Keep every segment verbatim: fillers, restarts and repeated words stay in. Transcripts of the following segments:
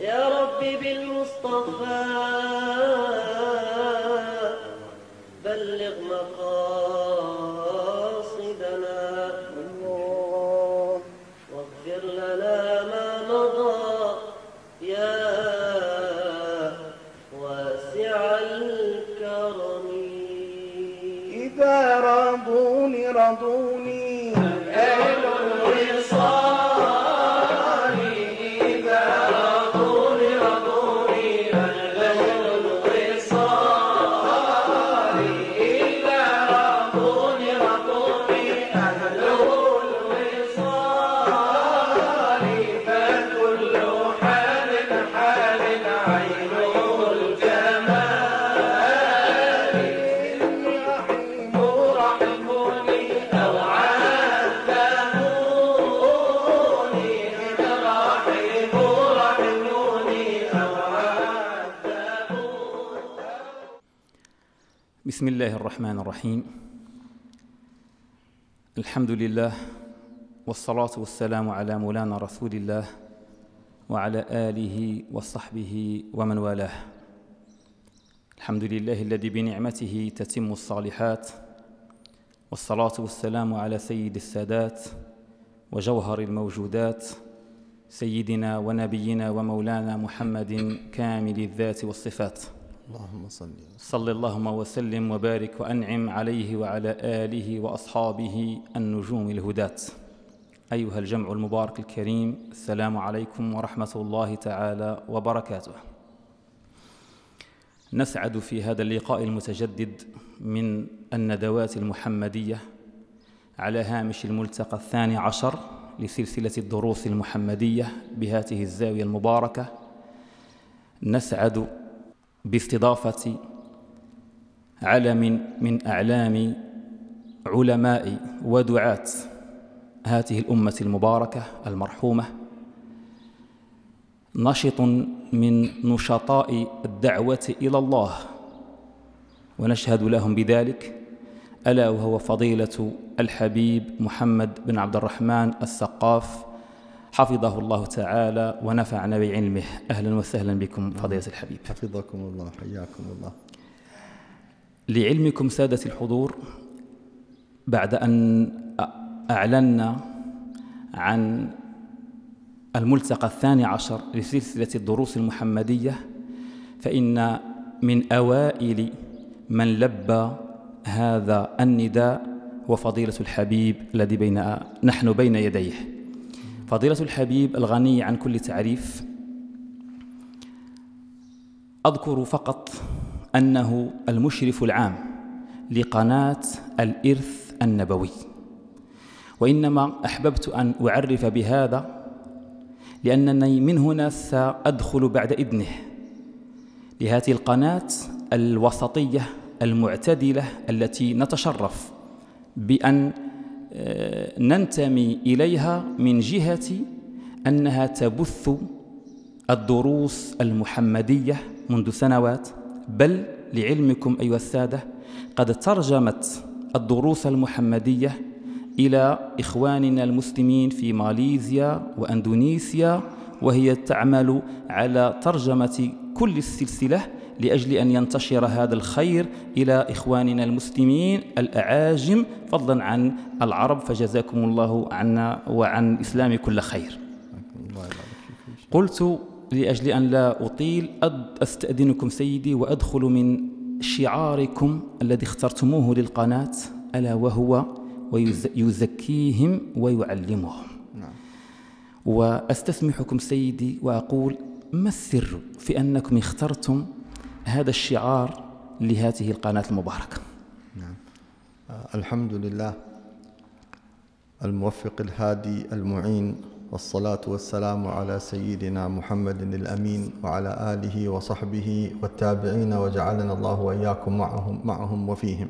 يا ربي بالمصطفى بلغ مقاصدنا واغفر لنا ما مضى يا واسع الكرم. إذا رضوني رضوني أهل الوصال، إذا رضوني رضوني أهل الوصال، إذا رضوني رضوني أهل الوصال، فكل حال حال عين الجمال. رحم رحموني أو عذبوني، رحم رحموني أو عذبوني. بسم الله الرحمن الرحيم. الحمد لله والصلاة والسلام على مولانا رسول الله وعلى آله وصحبه ومن والاه. الحمد لله الذي بنعمته تتم الصالحات، والصلاة والسلام على سيد السادات وجوهر الموجودات سيدنا ونبينا ومولانا محمد كامل الذات والصفات. اللهم صل صل اللهم وسلم وبارك وأنعم عليه وعلى آله وأصحابه النجوم الهداة. أيها الجمع المبارك الكريم، السلام عليكم ورحمة الله تعالى وبركاته. نسعد في هذا اللقاء المتجدد من الندوات المحمدية على هامش الملتقى الثاني عشر لسلسلة الدروس المحمدية بهذه الزاوية المباركة. نسعد باستضافة علم من أعلام علماء ودعاة هذه الأمة المباركة المرحومة، نشط من نشطاء الدعوة إلى الله ونشهد لهم بذلك، ألا وهو فضيلة الحبيب محمد بن عبد الرحمن السقاف حفظه الله تعالى ونفعنا بعلمه. أهلا وسهلا بكم فضيلة الحبيب. حفظكم الله، حياكم الله. لعلمكم سادة الحضور، بعد أن أعلنا عن الملتقى الثاني عشر لسلسلة الدروس المحمدية، فإن من أوائل من لبى هذا النداء هو فضيلة الحبيب الذي بين نحن بين يديه. فضيلة الحبيب الغني عن كل تعريف، أذكر فقط أنه المشرف العام لقناة الإرث النبوي، وإنما أحببت أن أعرف بهذا لأنني من هنا سأدخل بعد إذنه لهذه القناة الوسطية المعتدلة التي نتشرف بأن ننتمي إليها من جهة أنها تبث الدروس المحمدية منذ سنوات، بل لعلمكم أيها السادة قد ترجمت الدروس المحمدية إلى إخواننا المسلمين في ماليزيا وأندونيسيا، وهي تعمل على ترجمة كل السلسلة لأجل أن ينتشر هذا الخير إلى إخواننا المسلمين الأعاجم فضلا عن العرب، فجزاكم الله عنا وعن الإسلام كل خير. قلت لأجل أن لا أطيل أستأذنكم سيدي وأدخل من شعاركم الذي اخترتموه للقناة، ألا وهو ويزكيهم ويعلمهم. نعم. وأستسمحكم سيدي وأقول: ما السر في أنكم اخترتم هذا الشعار لهذه القناة المباركة؟ نعم. آه الحمد لله الموفق الهادي المعين، والصلاة والسلام على سيدنا محمد الأمين وعلى آله وصحبه والتابعين، وجعلنا الله وإياكم معهم معهم وفيهم.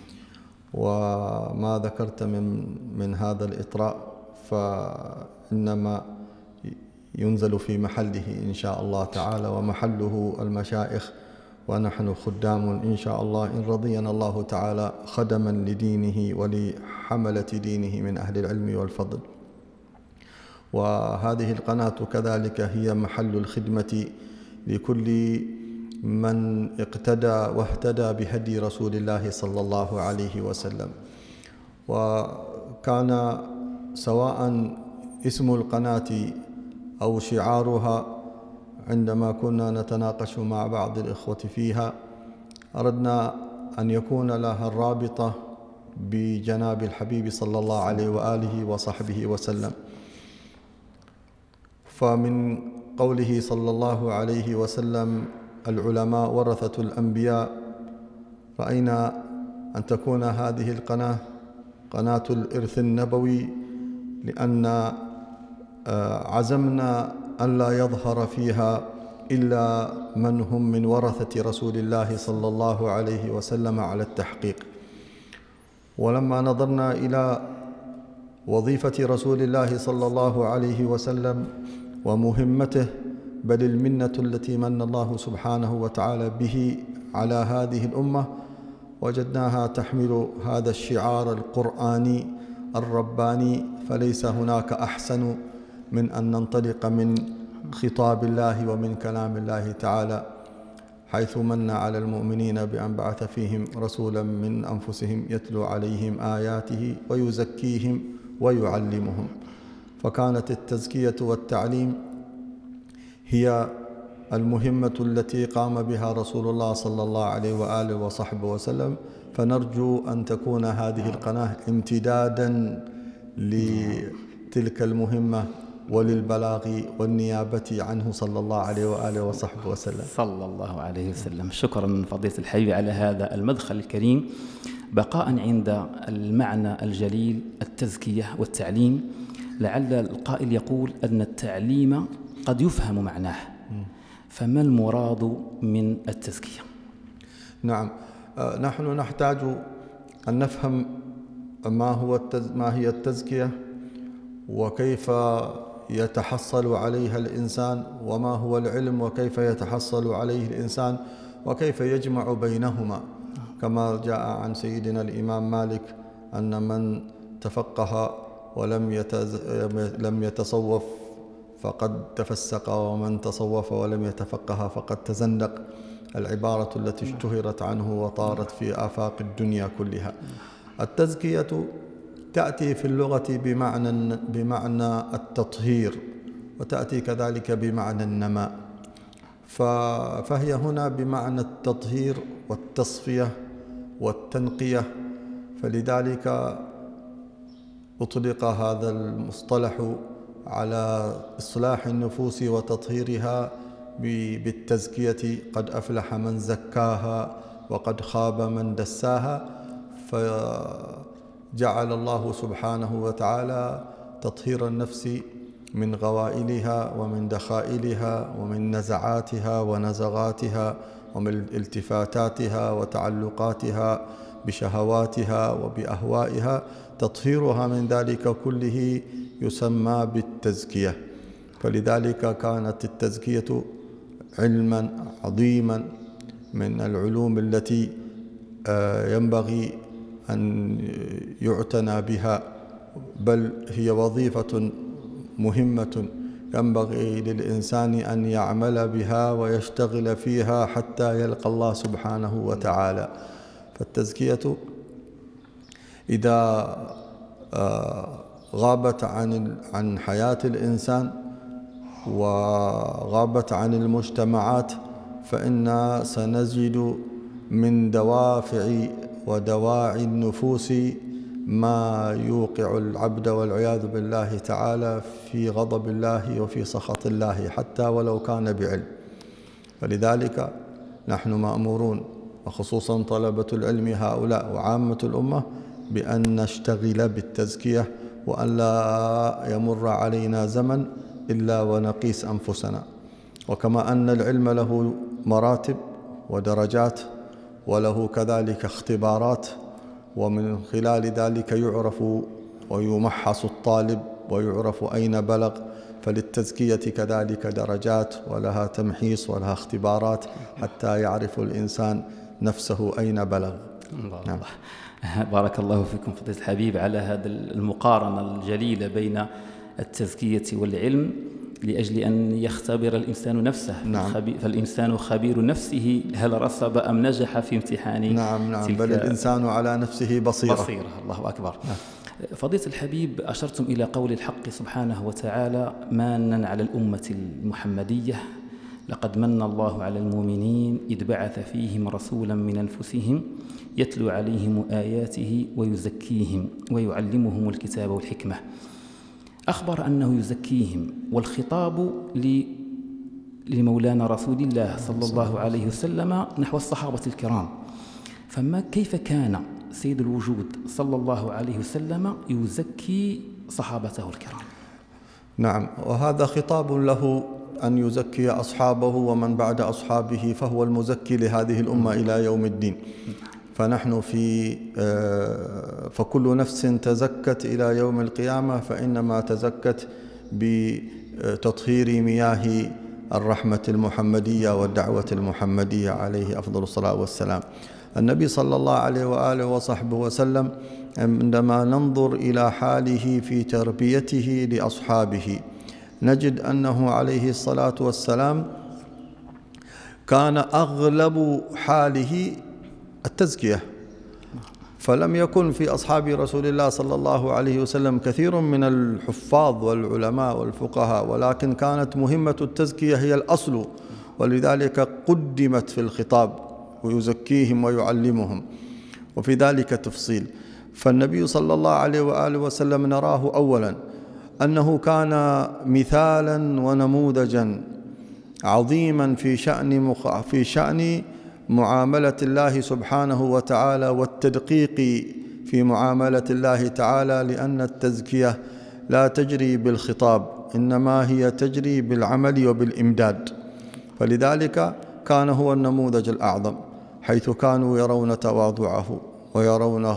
وما ذكرت من من هذا الإطراء فإنما ينزل في محله إن شاء الله تعالى، ومحله المشايخ، ونحن خدام إن شاء الله إن رضينا الله تعالى خدما لدينه ولحملة دينه من أهل العلم والفضل. وهذه القناة كذلك هي محل الخدمة لكل من اقتدى واهتدى بهدي رسول الله صلى الله عليه وسلم. وكان سواء اسم القناة أو شعارها عندما كنا نتناقش مع بعض الإخوة فيها أردنا أن يكون لها الرابطة بجناب الحبيب صلى الله عليه وآله وصحبه وسلم. فمن قوله صلى الله عليه وسلم العلماء ورثة الأنبياء، رأينا أن تكون هذه القناة قناة الإرث النبوي، لأن عزمنا أن لا يظهر فيها إلا من هم من ورثة رسول الله صلى الله عليه وسلم على التحقيق. ولما نظرنا إلى وظيفة رسول الله صلى الله عليه وسلم ومهمته، بل المنة التي من الله سبحانه وتعالى به على هذه الأمة، وجدناها تحمل هذا الشعار القرآني الرباني، فليس هناك أحسن من أن ننطلق من خطاب الله ومن كلام الله تعالى، حيث من على المؤمنين بأن بعث فيهم رسولا من أنفسهم يتلو عليهم آياته ويزكيهم ويعلمهم. فكانت التزكية والتعليم هي المهمة التي قام بها رسول الله صلى الله عليه وآله وصحبه وسلم، فنرجو أن تكون هذه القناة امتدادا لتلك المهمة وللبلاغ والنيابة عنه صلى الله عليه وآله وصحبه وسلم. صلى الله عليه وسلم. شكرا فضيلة الحبيب على هذا المدخل الكريم. بقاء عند المعنى الجليل التزكية والتعليم، لعل القائل يقول أن التعليم قد يفهم معناه، فما المراد من التزكية؟ نعم، نحن نحتاج أن نفهم ما هو التز... ما هي التزكية، وكيف يتحصل عليها الإنسان، وما هو العلم وكيف يتحصل عليه الإنسان، وكيف يجمع بينهما، كما جاء عن سيدنا الإمام مالك أن من تفقه ولم يتز... لم يتصوف فقد تفسق، ومن تصوف ولم يتفقه فقد تزندق، العبارة التي اشتهرت عنه وطارت في آفاق الدنيا كلها. التزكية تأتي في اللغة بمعنى بمعنى التطهير، وتأتي كذلك بمعنى النماء، فهي هنا بمعنى التطهير والتصفية والتنقية، فلذلك أطلق هذا المصطلح على إصلاح النفوس وتطهيرها بالتزكية. قد أفلح من زكاها وقد خاب من دساها. فجعل الله سبحانه وتعالى تطهير النفس من غوائلها ومن دخائلها ومن نزعاتها ونزغاتها ومن التفاتاتها وتعلقاتها بشهواتها وبأهوائها، تطهيرها من ذلك كله يسمى بالتزكية. فلذلك كانت التزكية علما عظيما من العلوم التي ينبغي أن يعتنى بها، بل هي وظيفة مهمة ينبغي للإنسان أن يعمل بها ويشتغل فيها حتى يلقى الله سبحانه وتعالى. فالتزكية إذا غابت عن عن حياة الإنسان وغابت عن المجتمعات، فإنا سنجد من دوافع ودواعي النفوس ما يوقع العبد والعياذ بالله تعالى في غضب الله وفي سخط الله، حتى ولو كان بعلم. فلذلك نحن مأمورون، وخصوصا طلبة العلم هؤلاء وعامة الأمة، بأن نشتغل بالتزكية، وأن لا يمر علينا زمن إلا ونقيس أنفسنا. وكما أن العلم له مراتب ودرجات وله كذلك اختبارات، ومن خلال ذلك يعرف ويمحص الطالب ويعرف أين بلغ، فللتزكية كذلك درجات ولها تمحيص ولها اختبارات حتى يعرف الإنسان نفسه أين بلغ. الله نعم. الله بارك الله فيكم فضيلة الحبيب على هذا المقارنة الجليلة بين التزكية والعلم لأجل أن يختبر الإنسان نفسه. نعم. فالإنسان خبير نفسه هل رسب أم نجح في امتحان. نعم نعم بل الإنسان على نفسه بصيرة. بصيرة. الله أكبر. نعم. فضيلة الحبيب، أشرتم إلى قول الحق سبحانه وتعالى مانا على الأمة المحمدية: لقد من الله على المؤمنين إذ بعث فيهم رسولا من أنفسهم يتلو عليهم آياته ويزكيهم ويعلمهم الكتاب والحكمة. أخبر أنه يزكيهم، والخطاب لمولانا رسول الله صلى الله عليه وسلم نحو الصحابة الكرام. فما كيف كان سيد الوجود صلى الله عليه وسلم يزكي صحابته الكرام؟ نعم، وهذا خطاب له أن يزكي أصحابه ومن بعد أصحابه، فهو المزكي لهذه الأمة إلى يوم الدين. فنحن في فكل نفس تزكت إلى يوم القيامة فإنما تزكت بتطهير مياه الرحمة المحمدية والدعوة المحمدية عليه أفضل الصلاة والسلام. النبي صلى الله عليه وآله وصحبه وسلم عندما ننظر إلى حاله في تربيته لأصحابه نجد أنه عليه الصلاة والسلام كان أغلب حاله التزكية. فلم يكن في أصحاب رسول الله صلى الله عليه وسلم كثير من الحفاظ والعلماء والفقهاء، ولكن كانت مهمة التزكية هي الأصل، ولذلك قدمت في الخطاب ويزكيهم ويعلمهم، وفي ذلك تفصيل. فالنبي صلى الله عليه وآله وسلم نراه أولا أنه كان مثالا ونموذجا عظيما في شأن مخ... في شأن معاملة الله سبحانه وتعالى والتدقيق في معاملة الله تعالى، لأن التزكية لا تجري بالخطاب إنما هي تجري بالعمل وبالإمداد. فلذلك كان هو النموذج الأعظم، حيث كانوا يرون تواضعه ويرون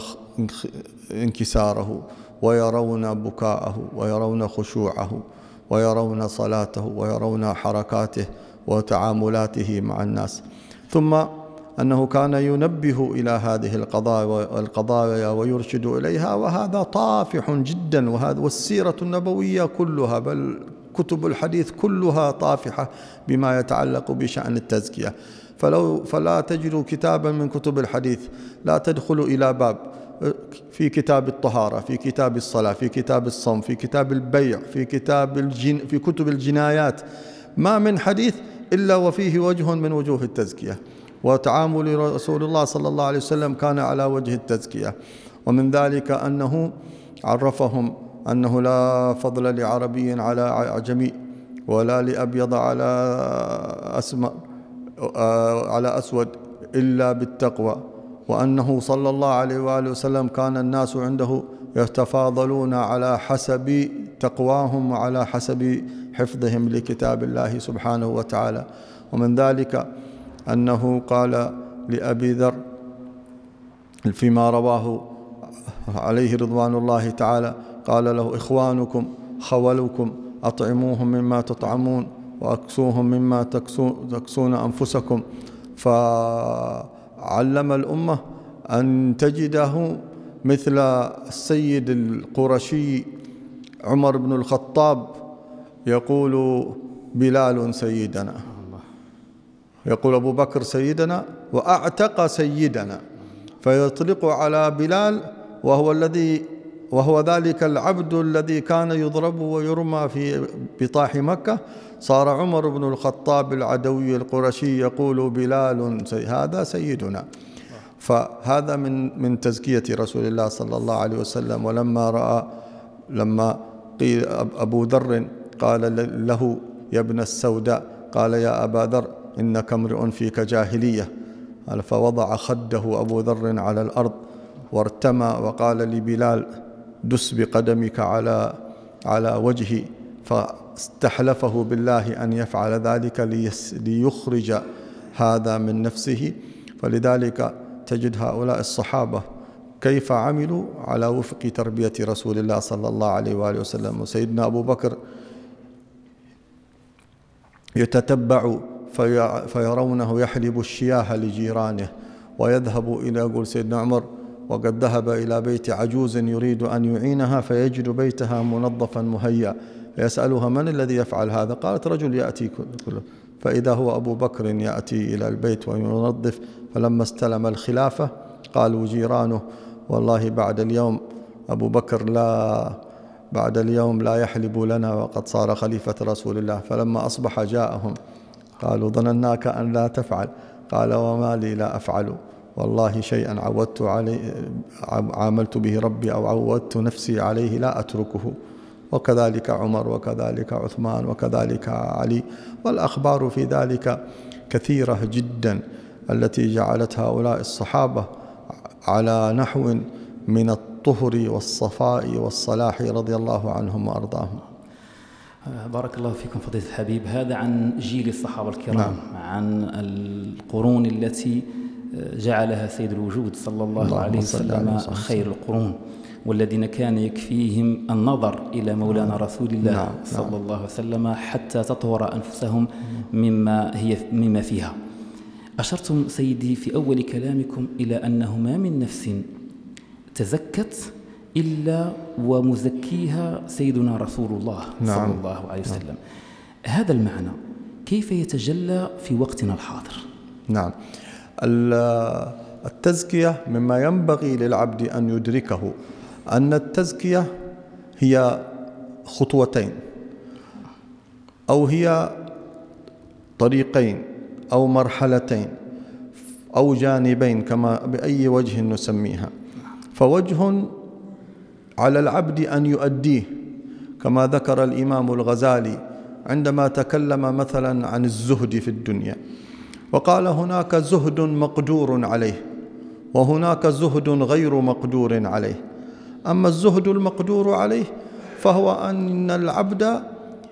انكساره ويرون بكاءه ويرون خشوعه ويرون صلاته ويرون حركاته وتعاملاته مع الناس. ثم أنه كان ينبه إلى هذه القضايا ويرشد إليها، وهذا طافح جدا، وهذا والسيرة النبوية كلها بل كتب الحديث كلها طافحة بما يتعلق بشأن التزكية. فلو فلا تجد كتابا من كتب الحديث لا تدخل إلى باب في كتاب الطهارة، في كتاب الصلاة، في كتاب الصوم، في كتاب البيع، في كتاب الجن في كتب الجنايات، ما من حديث إلا وفيه وجه من وجوه التزكية. وتعامل رسول الله صلى الله عليه وسلم كان على وجه التزكية. ومن ذلك أنه عرفهم أنه لا فضل لعربي على أعجمي ولا لأبيض على أسمر على أسود إلا بالتقوى، وأنه صلى الله عليه وآله وسلم كان الناس عنده يتفاضلون على حسب تقواهم وعلى حسب حفظهم لكتاب الله سبحانه وتعالى. ومن ذلك أنه قال لأبي ذر فيما رواه عليه رضوان الله تعالى، قال له: إخوانكم خولكم أطعموهم مما تطعمون وأكسوهم مما تكسون أنفسكم. فعلم الأمة أن تجده مثل السيد القرشي عمر بن الخطاب يقول: بلال سيدنا، يقول أبو بكر سيدنا وأعتق سيدنا، فيطلق على بلال وهو الذي وهو ذلك العبد الذي كان يضرب ويرمى في بطاح مكة. صار عمر بن الخطاب العدوي القرشي يقول: بلال سي هذا سيدنا. فهذا من من تزكية رسول الله صلى الله عليه وسلم. ولما رأى لما قيل أبو ذر قال له: يا ابن السوداء، قال: يا أبا ذر إنك امرؤ فيك جاهلية. فوضع خده أبو ذر على الأرض وارتمى وقال لبلال: دس بقدمك على على وجهي، فاستحلفه بالله أن يفعل ذلك ليخرج هذا من نفسه. فلذلك تجد هؤلاء الصحابة كيف عملوا على وفق تربية رسول الله صلى الله عليه وآله وسلم. وسيدنا أبو بكر يتتبع في فيرونه يحلب الشياه لجيرانه، ويذهب إلى يقول سيدنا عمر: وقد ذهب إلى بيت عجوز يريد أن يعينها فيجد بيتها منظفا مهيأ، يسألها من الذي يفعل هذا؟ قالت رجل يأتي كله، فإذا هو أبو بكر يأتي إلى البيت وينظف. فلما استلم الخلافة قالوا جيرانه والله بعد اليوم أبو بكر لا بعد اليوم لا يحلب لنا وقد صار خليفة رسول الله. فلما أصبح جاءهم قالوا ظنناك أن لا تفعل، قال وما لي لا أفعل، والله شيئا عودت عليه عاملت به ربي أو عودت نفسي عليه لا أتركه. وكذلك عمر وكذلك عثمان وكذلك علي، والأخبار في ذلك كثيرة جدا التي جعلت هؤلاء الصحابة على نحو من الطهر والصفاء والصلاح رضي الله عنهم وأرضاهم. بارك الله فيكم فضيلة الحبيب. هذا عن جيل الصحابة الكرام. نعم. عن القرون التي جعلها سيد الوجود صلى الله, الله عليه وسلم خير القرون، والذين كان يكفيهم النظر إلى مولانا رسول الله نعم. صلى نعم. الله عليه وسلم حتى تطهر أنفسهم مما هي مما فيها. أشرتم سيدي في أول كلامكم إلى أنه ما من نفس تزكت إلا ومزكيها سيدنا رسول الله نعم. صلى الله عليه وسلم. نعم. هذا المعنى كيف يتجلى في وقتنا الحاضر؟ نعم، التزكية مما ينبغي للعبد أن يدركه أن التزكية هي خطوتين أو هي طريقين أو مرحلتين أو جانبين كما بأي وجه نسميها. فوجه على العبد أن يؤديه كما ذكر الإمام الغزالي عندما تكلم مثلا عن الزهد في الدنيا، وقال هناك زهد مقدور عليه وهناك زهد غير مقدور عليه. أما الزهد المقدور عليه فهو أن العبد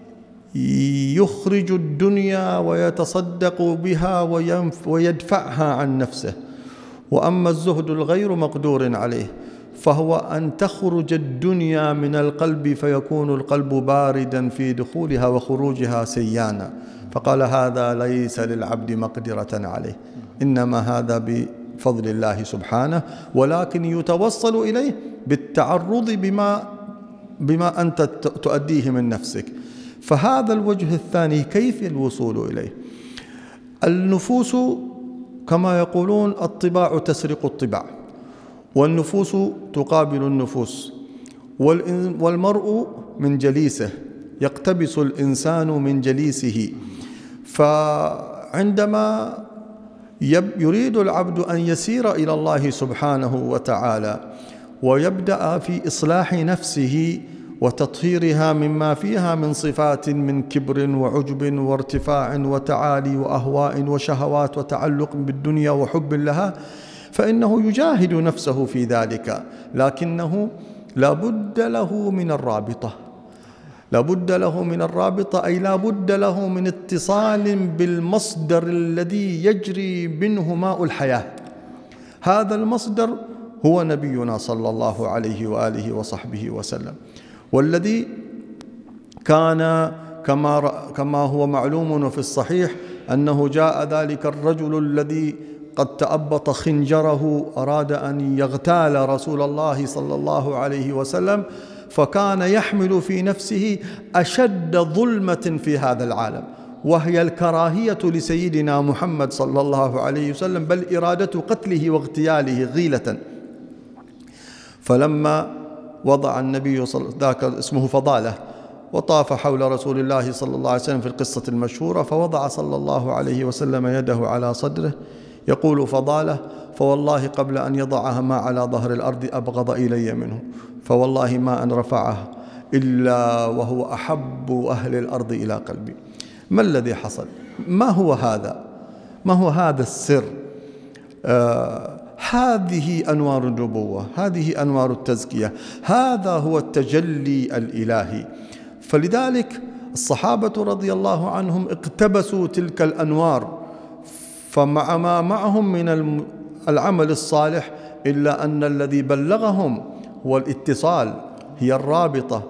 يخرج الدنيا ويتصدق بها ويدفعها عن نفسه. وأما الزهد الغير مقدور عليه فهو أن تخرج الدنيا من القلب فيكون القلب باردا في دخولها وخروجها سيانا. فقال هذا ليس للعبد مقدرة عليه، إنما هذا بفضل الله سبحانه، ولكن يتوصل إليه بالتعرض بما, بما أنت تؤديه من نفسك. فهذا الوجه الثاني كيف الوصول إليه؟ النفوس كما يقولون الطباع تسرق الطباع، والنفوس تقابل النفوس، والمرء من جليسه، يقتبس الإنسان من جليسه. فعندما يريد العبد أن يسير إلى الله سبحانه وتعالى ويبدأ في إصلاح نفسه وتطهيرها مما فيها من صفات من كبر وعجب وارتفاع وتعالي وأهواء وشهوات وتعلق بالدنيا وحب لها، فإنه يجاهد نفسه في ذلك، لكنه لا بد له من الرابطة، لا بد له من الرابطة أي لا بد له من اتصال بالمصدر الذي يجري منه ماء الحياة. هذا المصدر هو نبينا صلى الله عليه وآله وصحبه وسلم، والذي كان كما كما هو معلوم في الصحيح أنه جاء ذلك الرجل الذي قد تأبط خنجره أراد أن يغتال رسول الله صلى الله عليه وسلم، فكان يحمل في نفسه أشد ظلمة في هذا العالم، وهي الكراهية لسيدنا محمد صلى الله عليه وسلم، بل إرادة قتله واغتياله غيلة. فلما وضع النبي صلى ذاك اسمه فضالة وطاف حول رسول الله صلى الله عليه وسلم في القصة المشهورة، فوضع صلى الله عليه وسلم يده على صدره، يقول فضالة فوالله قبل أن يضعها ما على ظهر الأرض أبغض إلي منه، فوالله ما أن رفعه إلا وهو أحب أهل الأرض إلى قلبي. ما الذي حصل؟ ما هو هذا؟ ما هو هذا السر؟ آه هذه أنوار النبوة، هذه أنوار التزكية، هذا هو التجلي الإلهي. فلذلك الصحابة رضي الله عنهم اقتبسوا تلك الأنوار، فمع ما معهم من العمل الصالح إلا أن الذي بلغهم هو الاتصال، هي الرابطة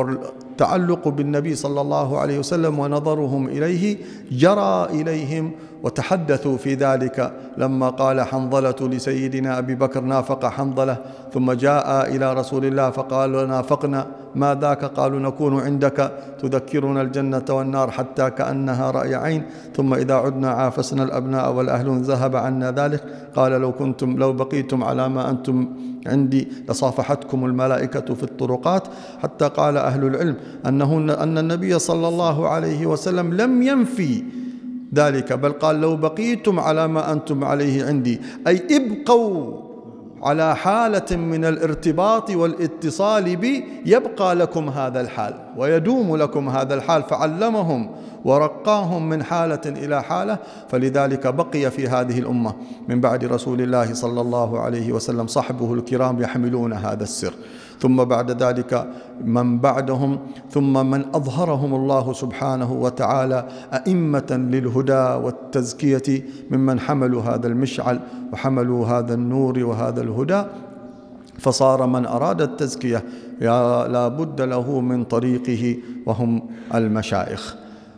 والتعلق بالنبي صلى الله عليه وسلم، ونظرهم إليه جرى إليهم وتحدثوا في ذلك لما قال حنظلة لسيدنا أبي بكر: نافق حنظلة. ثم جاء إلى رسول الله فقال: نافقنا، ما ذاك؟ قالوا: نكون عندك تذكرنا الجنة والنار حتى كأنها رأي عين، ثم إذا عدنا عافسنا الأبناء والأهل ذهب عنا ذلك. قال: لو كنتم لو بقيتم على ما أنتم عندي لصافحتكم الملائكة في الطرقات. حتى قال أهل العلم أنه أن النبي صلى الله عليه وسلم لم ينفي ذلك، بل قال: لو بقيتم على ما أنتم عليه عندي، أي ابقوا على حالة من الارتباط والاتصال بي يبقى لكم هذا الحال ويدوم لكم هذا الحال. فعلمهم ورقاهم من حالة إلى حالة، فلذلك بقي في هذه الأمة من بعد رسول الله صلى الله عليه وسلم صحبه الكرام يحملون هذا السر، ثم بعد ذلك من بعدهم، ثم من أظهرهم الله سبحانه وتعالى أئمة للهدى والتزكية ممن حملوا هذا المشعل وحملوا هذا النور وهذا الهدى. فصار من أراد التزكية لا بد له من طريقه، وهم المشايخ.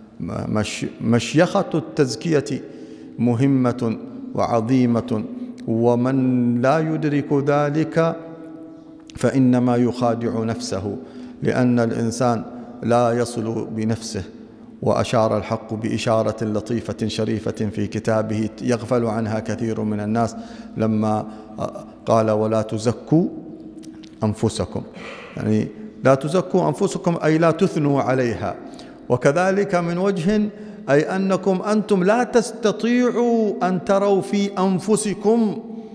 مشيخة التزكية مهمة وعظيمة، ومن لا يدرك ذلك فإنما يخادع نفسه، لأن الإنسان لا يصل بنفسه. وأشار الحق بإشارة لطيفة شريفة في كتابه يغفل عنها كثير من الناس لما قال: ولا تزكوا أنفسكم، يعني لا تزكوا أنفسكم أي لا تثنوا عليها. وكذلك من وجه أي أنكم أنتم لا تستطيعوا أن تروا في أنفسكم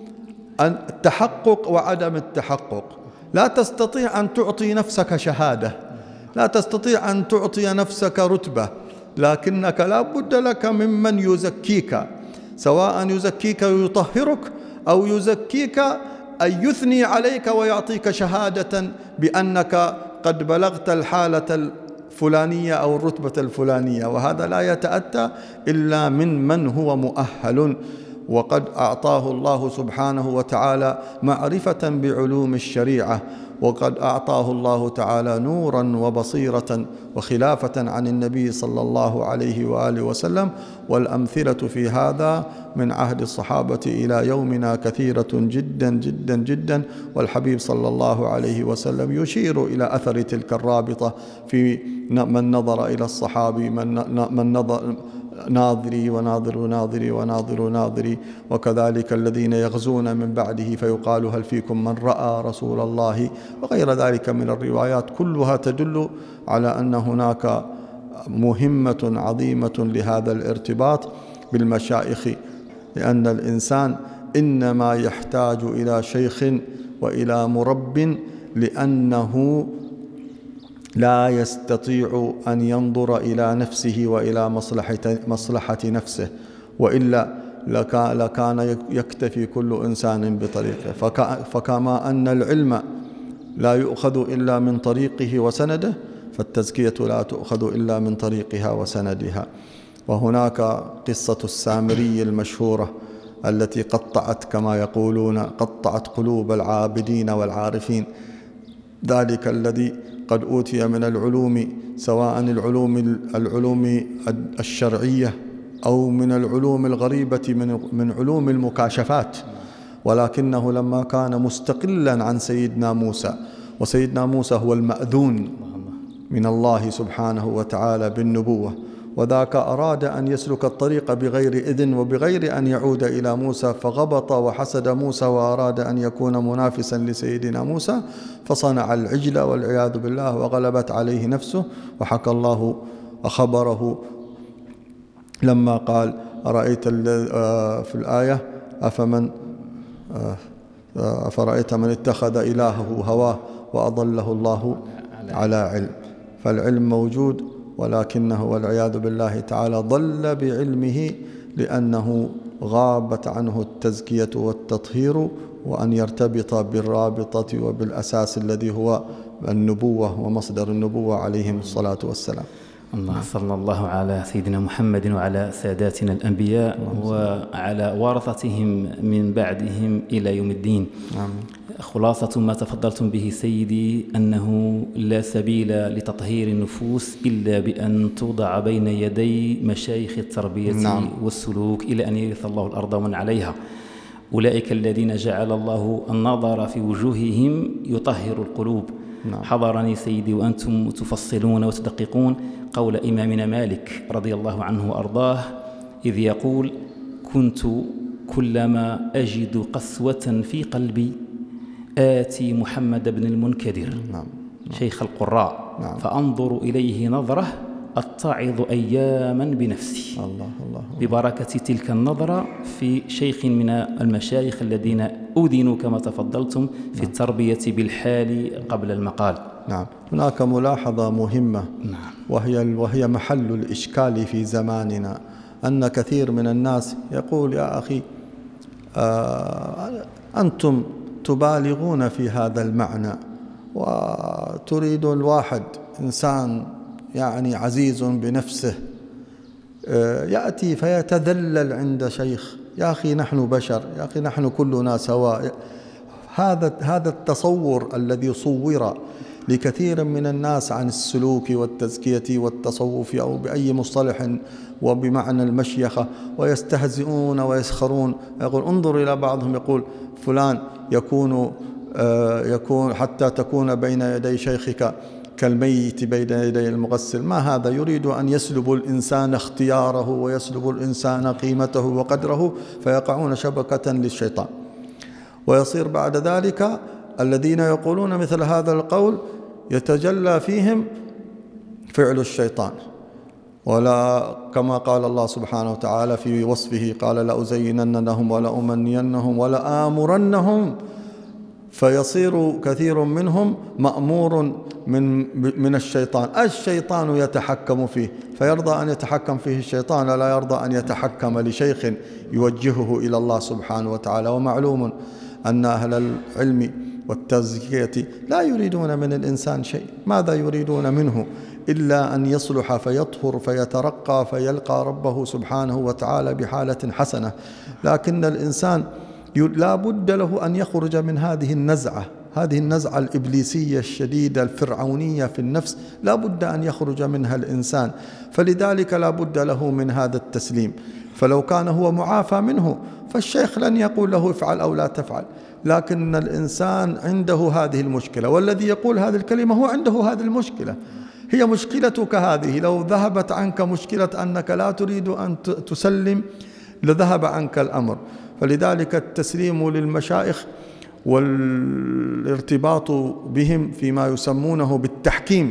التحقق وعدم التحقق. لا تستطيع أن تعطي نفسك شهادة، لا تستطيع أن تعطي نفسك رتبة، لكنك لا بد لك ممن يزكيك، سواء يزكيك ويطهرك أو يزكيك أن يثني عليك ويعطيك شهادة بأنك قد بلغت الحالة الفلانية أو الرتبة الفلانية. وهذا لا يتأتى إلا من من هو مؤهل، وقد أعطاه الله سبحانه وتعالى معرفة بعلوم الشريعة، وقد أعطاه الله تعالى نورا وبصيرة وخلافة عن النبي صلى الله عليه وآله وسلم. والأمثلة في هذا من عهد الصحابة إلى يومنا كثيرة جدا جدا جدا. والحبيب صلى الله عليه وسلم يشير إلى أثر تلك الرابطة في من نظر إلى الصحابي، من نظر ناظري وناظر ناظري وناظر ناظري، وكذلك الذين يغزون من بعده فيقال: هل فيكم من رأى رسول الله، وغير ذلك من الروايات كلها تدل على أن هناك مهمة عظيمة لهذا الارتباط بالمشايخ، لأن الإنسان إنما يحتاج إلى شيخ وإلى مرب، لأنه لا يستطيع أن ينظر إلى نفسه وإلى مصلحة, مصلحة نفسه، وإلا لكان يكتفي كل إنسان بطريقه. فكما أن العلم لا يؤخذ إلا من طريقه وسنده، فالتزكية لا تؤخذ إلا من طريقها وسندها. وهناك قصة السامري المشهورة التي قطعت كما يقولون قطعت قلوب العابدين والعارفين، ذلك الذي قد أوتي من العلوم، سواء العلوم العلوم الشرعية أو من العلوم الغريبة من من علوم المكاشفات، ولكنه لما كان مستقلا عن سيدنا موسى، وسيدنا موسى هو المأذون من الله سبحانه وتعالى بالنبوة، وذاك أراد أن يسلك الطريق بغير إذن وبغير أن يعود إلى موسى، فغبط وحسد موسى وأراد أن يكون منافسا لسيدنا موسى، فصنع العجل والعياذ بالله، وغلبت عليه نفسه. وحكى الله خبره لما قال: أرأيت في الآية أفمن أفرأيت من اتخذ إلهه هواه وأضله الله على علم. فالعلم موجود، ولكنه والعياذ بالله تعالى ضل بعلمه، لأنه غابت عنه التزكية والتطهير، وأن يرتبط بالرابطة وبالأساس الذي هو النبوة ومصدر النبوة عليهم الصلاة والسلام. الله صلى الله على سيدنا محمد وعلى ساداتنا الأنبياء وعلى ورثتهم من بعدهم إلى يوم الدين. آمين. خلاصة ما تفضلتم به سيدي أنه لا سبيل لتطهير النفوس إلا بأن توضع بين يدي مشايخ التربية نعم. والسلوك إلى أن يرث الله الأرض ومن عليها. أولئك الذين جعل الله النظر في وجوههم يطهر القلوب. نعم. حضرني سيدي وأنتم تفصلون وتدققون قول إمامنا مالك رضي الله عنه وأرضاه إذ يقول كنت كلما أجد قسوة في قلبي آتي محمد بن المنكدر نعم. نعم. شيخ القراء نعم. فأنظر إليه نظرة أتعظ أياما بنفسي. الله الله ببركة تلك النظرة في شيخ من المشايخ الذين أذنوا كما تفضلتم في نعم. التربية بالحال قبل المقال. نعم. هناك ملاحظة مهمة نعم. وهي وهي محل الإشكال في زماننا، أن كثير من الناس يقول يا أخي آه أنتم تبالغون في هذا المعنى وتريد الواحد إنسان يعني عزيز بنفسه يأتي فيتذلل عند شيخ. يا أخي نحن بشر، يا أخي نحن كلنا سواء. هذا هذا التصور الذي صور لكثير من الناس عن السلوك والتزكية والتصوف أو بأي مصطلح وبمعنى المشيخة، ويستهزئون ويسخرون. يقول انظر إلى بعضهم يقول فلان يكون يكون حتى تكون بين يدي شيخك كالميت بين يدي المغسل. ما هذا؟ يريد أن يسلب الإنسان اختياره ويسلب الإنسان قيمته وقدره، فيقعون شبكة للشيطان. ويصير بعد ذلك الذين يقولون مثل هذا القول يتجلى فيهم فعل الشيطان، ولا كما قال الله سبحانه وتعالى في وصفه قال لأزينن لهم ولأمنينهم ولآمرنهم، فيصير كثير منهم مأمور من من الشيطان. الشيطان يتحكم فيه، فيرضى أن يتحكم فيه الشيطان ولا يرضى أن يتحكم لشيخ يوجهه إلى الله سبحانه وتعالى. ومعلوم أن أهل العلم والتزكية لا يريدون من الإنسان شيء. ماذا يريدون منه إلا أن يصلح فيطهر فيترقى فيلقى ربه سبحانه وتعالى بحالة حسنة. لكن الإنسان لا بد له أن يخرج من هذه النزعة، هذه النزعة الإبليسية الشديدة الفرعونية في النفس، لا بد أن يخرج منها الإنسان. فلذلك لا بد له من هذا التسليم. فلو كان هو معافى منه فالشيخ لن يقول له افعل أو لا تفعل، لكن الإنسان عنده هذه المشكلة، والذي يقول هذه الكلمة هو عنده هذه المشكلة. هي مشكلتك هذه، لو ذهبت عنك مشكلة أنك لا تريد أن تسلم لذهب عنك الأمر. فلذلك التسليم للمشايخ والارتباط بهم فيما يسمونه بالتحكيم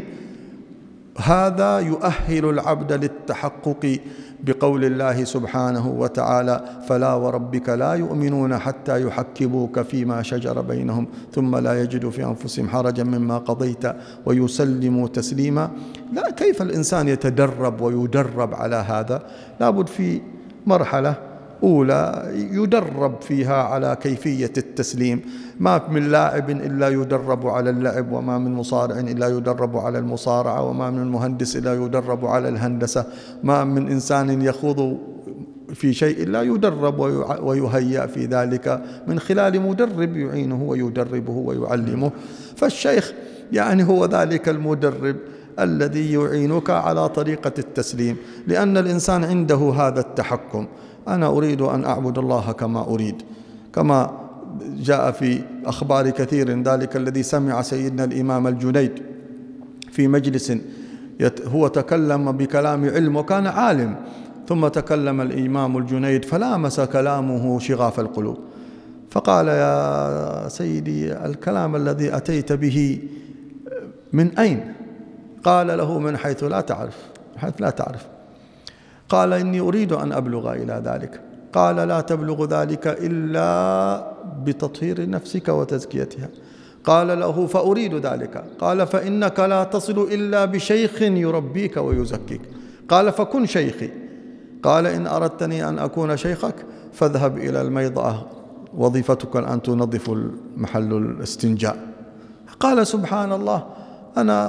هذا يؤهل العبد للتحقق بقول الله سبحانه وتعالى فلا وربك لا يؤمنون حتى يحكموك فيما شجر بينهم ثم لا يجدوا في أنفسهم حرجا مما قضيت ويسلموا تسليما. لا، كيف الإنسان يتدرب ويدرب على هذا؟ لابد في مرحلة أولى يدرب فيها على كيفية التسليم. ما من لاعب إلا يدرب على اللعب، وما من مصارع إلا يدرب على المصارعة، وما من مهندس إلا يدرب على الهندسة، ما من إنسان يخوض في شيء إلا يدرب ويهيأ في ذلك من خلال مدرب يعينه ويدربه ويعلمه. فالشيخ يعني هو ذلك المدرب الذي يعينك على طريقة التسليم، لأن الإنسان عنده هذا التحكم. أنا أريد أن أعبد الله كما أريد، كما جاء في أخبار كثير ذلك الذي سمع سيدنا الإمام الجنيد في مجلس هو تكلم بكلام علم وكان عالم، ثم تكلم الإمام الجنيد فلامس كلامه شغاف القلوب، فقال يا سيدي الكلام الذي أتيت به من أين؟ قال له من حيث لا تعرف، حيث لا تعرف. قال إني أريد أن أبلغ إلى ذلك. قال لا تبلغ ذلك إلا بتطهير نفسك وتزكيتها. قال له فأريد ذلك. قال فإنك لا تصل إلا بشيخ يربيك ويزكيك. قال فكن شيخي. قال إن أردتني أن أكون شيخك فاذهب إلى الميضأة، وظيفتك أن تنظف محل الاستنجاء. قال سبحان الله، أنا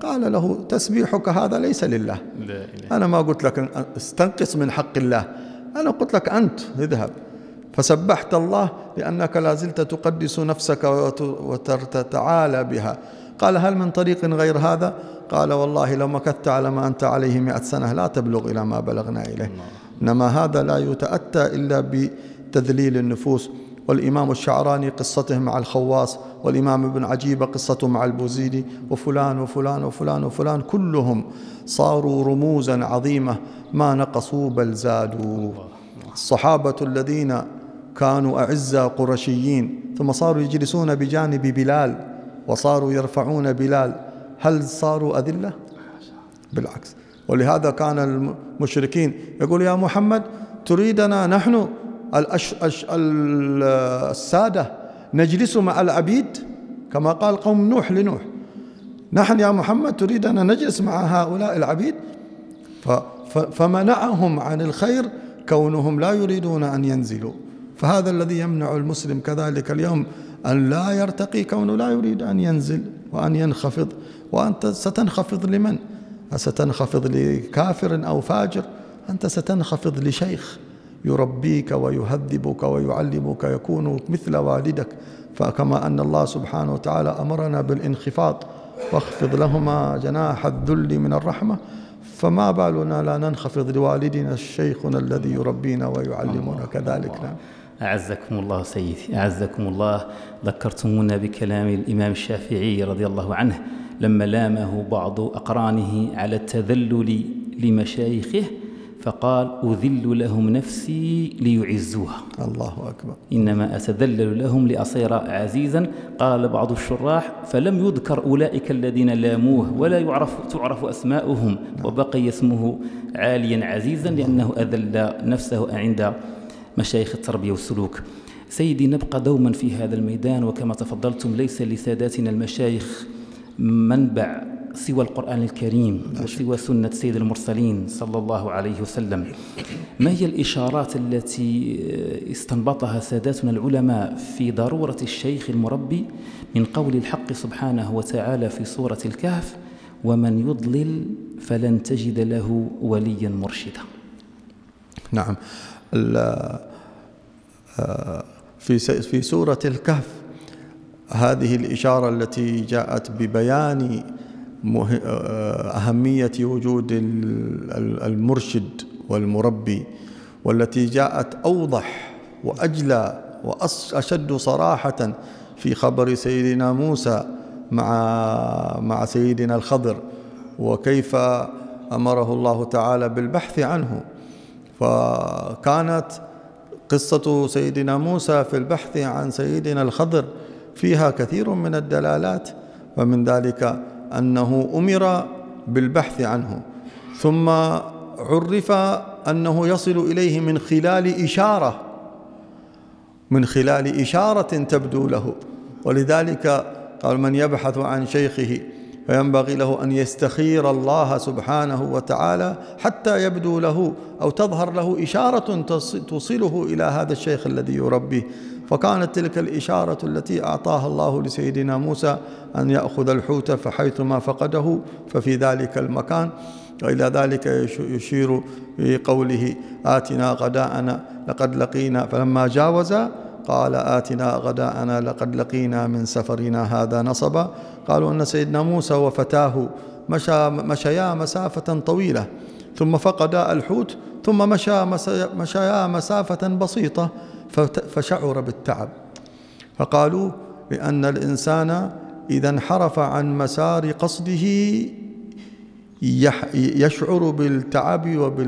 قال له تسبيحك هذا ليس لله، أنا ما قلت لك استنقص من حق الله، أنا قلت لك أنت اذهب، فسبحت الله لأنك لا زلت تقدس نفسك وتتعالى بها. قال هل من طريق غير هذا؟ قال والله لو مكثت على ما أنت عليه مئة سنة لا تبلغ إلى ما بلغنا إليه. إنما هذا لا يتأتى إلا بتذليل النفوس. والإمام الشعراني قصته مع الخواص، والإمام ابن عجيبة قصته مع البوزيدي، وفلان وفلان وفلان وفلان كلهم صاروا رموزا عظيمة ما نقصوا بل زادوا. الصحابة الذين كانوا أعزة قرشيين ثم صاروا يجلسون بجانب بلال وصاروا يرفعون بلال، هل صاروا أذلة؟ بالعكس. ولهذا كان المشركين يقول يا محمد تريدنا نحن الأش... أش... السادة نجلس مع العبيد كما قال قوم نوح لنوح، نحن يا محمد تريدنا نجلس مع هؤلاء العبيد؟ ف... ف... فمنعهم عن الخير كونهم لا يريدون أن ينزلوا. فهذا الذي يمنع المسلم كذلك اليوم أن لا يرتقي، كونه لا يريد أن ينزل وأن ينخفض. وأنت ستنخفض لمن؟ ستنخفض لكافر أو فاجر؟ أنت ستنخفض لشيخ يربيك ويهذبك ويعلمك، يكون مثل والدك. فكما أن الله سبحانه وتعالى أمرنا بالانخفاض واخفض لهما جناح الذل من الرحمة، فما بالنا لا ننخفض لوالدنا شيخنا الذي يربينا ويعلمنا كذلك. نعم. أعزكم الله سيدي، أعزكم الله. ذكرتمونا بكلام الإمام الشافعي رضي الله عنه لما لامه بعض أقرانه على التذلل لمشايخه فقال أذل لهم نفسي ليعزوها. الله أكبر. إنما أتذلل لهم لأصير عزيزا. قال بعض الشراح فلم يذكر أولئك الذين لاموه ولا يعرف تعرف أسماؤهم، وبقي اسمه عاليا عزيزا لأنه أذل نفسه عند مشايخ التربية والسلوك. سيدي نبقى دوما في هذا الميدان، وكما تفضلتم ليس لساداتنا المشايخ منبع سوى القرآن الكريم وسوى سنة سيد المرسلين صلى الله عليه وسلم. ما هي الإشارات التي استنبطها ساداتنا العلماء في ضرورة الشيخ المربي من قول الحق سبحانه وتعالى في سورة الكهف ومن يضلل فلن تجد له وليا مرشدا؟ نعم. في في سورة الكهف هذه الإشارة التي جاءت ببيان أهمية وجود المرشد والمربي، والتي جاءت أوضح وأجلى وأشد صراحة في خبر سيدنا موسى مع مع سيدنا الخضر، وكيف أمره الله تعالى بالبحث عنه. فكانت قصة سيدنا موسى في البحث عن سيدنا الخضر فيها كثير من الدلالات، ومن ذلك أنه أمر بالبحث عنه، ثم عرف أنه يصل إليه من خلال إشارة من خلال إشارة تبدو له. ولذلك قال من يبحث عن شيخه فينبغي له أن يستخير الله سبحانه وتعالى حتى يبدو له أو تظهر له إشارة توصله إلى هذا الشيخ الذي يربيه. فكانت تلك الإشارة التي أعطاها الله لسيدنا موسى أن يأخذ الحوت فحيثما فقده ففي ذلك المكان. وإلى ذلك يشير بقوله آتنا غداءنا لقد لقينا، فلما جاوزا قال آتنا غداءنا لقد لقينا من سفرنا هذا نصبا. قالوا أن سيدنا موسى وفتاه مشى مشيا مسافة طويلة ثم فقدا الحوت ثم مشى مشيا مسافة بسيطة فشعر بالتعب. فقالوا لأن الإنسان إذا انحرف عن مسار قصده يشعر بالتعب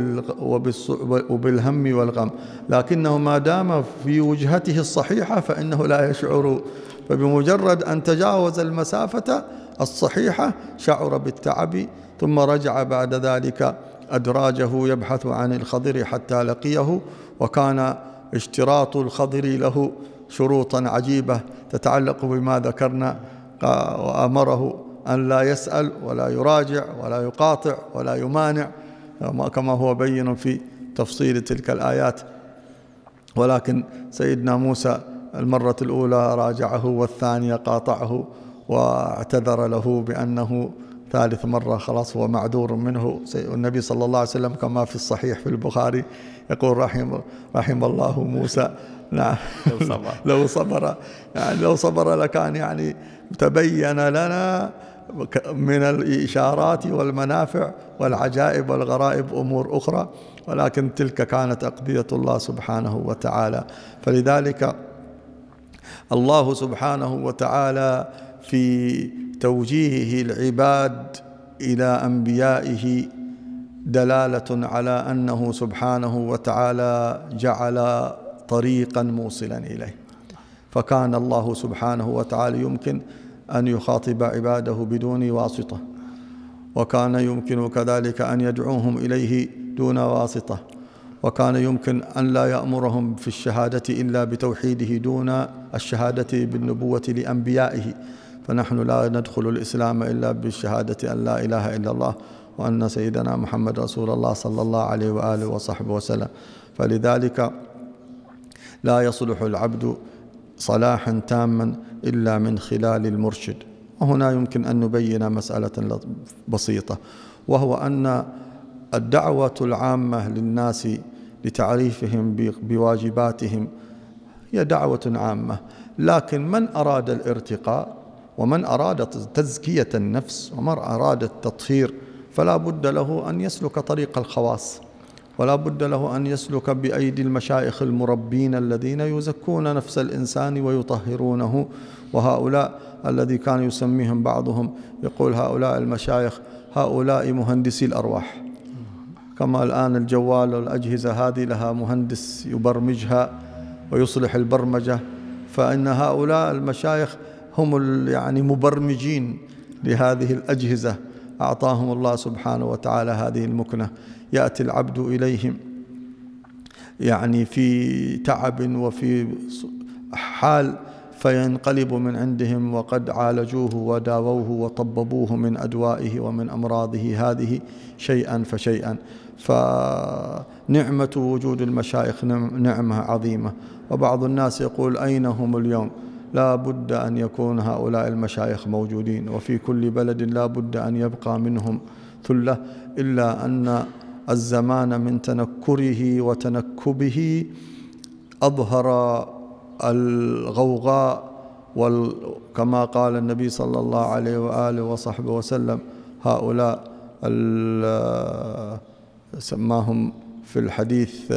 وبالهم والغم، لكنه ما دام في وجهته الصحيحة فإنه لا يشعر. فبمجرد أن تجاوز المسافة الصحيحة شعر بالتعب، ثم رجع بعد ذلك أدراجه يبحث عن الخضر حتى لقيه. وكان اشتراط الخضر له شروطا عجيبة تتعلق بما ذكرنا، وأمره أن لا يسأل ولا يراجع ولا يقاطع ولا يمانع كما هو بين في تفصيل تلك الآيات. ولكن سيدنا موسى المرة الأولى راجعه والثانية قاطعه واعتذر له بأنه ثالث مرة خلاص هو معذور منه. النبي صلى الله عليه وسلم كما في الصحيح في البخاري يقول رحم, رحم الله موسى. نعم لو صبر لو صبر يعني لو صبر لكان يعني تبين لنا من الإشارات والمنافع والعجائب والغرائب أمور أخرى، ولكن تلك كانت أقضية الله سبحانه وتعالى. فلذلك الله سبحانه وتعالى في توجيهه العباد إلى أنبيائه دلالة على أنه سبحانه وتعالى جعل طريقا موصلا إليه. فكان الله سبحانه وتعالى يمكن أن يخاطب عباده بدون واسطة، وكان يمكن كذلك أن يدعوهم إليه دون واسطة، وكان يمكن أن لا يأمرهم في الشهادة إلا بتوحيده دون الشهادة بالنبوة لأنبيائه. فنحن لا ندخل الإسلام إلا بالشهادة أن لا إله إلا الله وأن سيدنا محمد رسول الله صلى الله عليه وآله وصحبه وسلم. فلذلك لا يصلح العبد صلاحا تاما إلا من خلال المرشد. وهنا يمكن أن نبين مسألة بسيطة، وهو أن الدعوة العامة للناس لتعريفهم بواجباتهم هي دعوة عامة، لكن من أراد الارتقاء ومن أراد تزكية النفس ومن أراد التطهير فلا بد له أن يسلك طريق الخواص، ولا بد له أن يسلك بأيدي المشايخ المربين الذين يزكون نفس الإنسان ويطهرونه. وهؤلاء الذي كان يسميهم بعضهم يقول هؤلاء المشايخ هؤلاء مهندسي الأرواح، كما الآن الجوال والأجهزة هذه لها مهندس يبرمجها ويصلح البرمجة، فإن هؤلاء المشايخ هم يعني مبرمجين لهذه الأجهزة، أعطاهم الله سبحانه وتعالى هذه المكنة. يأتي العبد إليهم يعني في تعب وفي حال فينقلب من عندهم وقد عالجوه وداووه وطببوه من أدوائه ومن أمراضه هذه شيئا فشيئا. فنعمة وجود المشايخ نعمة عظيمة. وبعض الناس يقول أين هم اليوم؟ لا بد أن يكون هؤلاء المشايخ موجودين، وفي كل بلد لا بد أن يبقى منهم ثلة، إلا أن الزمان من تنكره وتنكبه أظهر الغوغاء، وكما قال النبي صلى الله عليه وآله وصحبه وسلم هؤلاء سماهم في الحديث